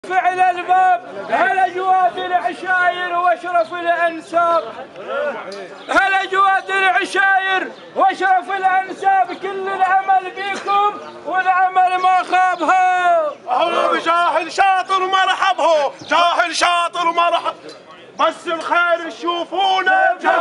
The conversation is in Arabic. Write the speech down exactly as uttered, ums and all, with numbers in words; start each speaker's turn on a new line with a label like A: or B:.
A: فعل الباب هلا جواد العشاير واشرف الانساب، هلا جواد العشاير واشرف الانساب، كل العمل بيكم والعمل ما خابها.
B: هو جاهل شاطر مرحب، هو جاهل شاطر مرحب، بس الخير تشوفونه.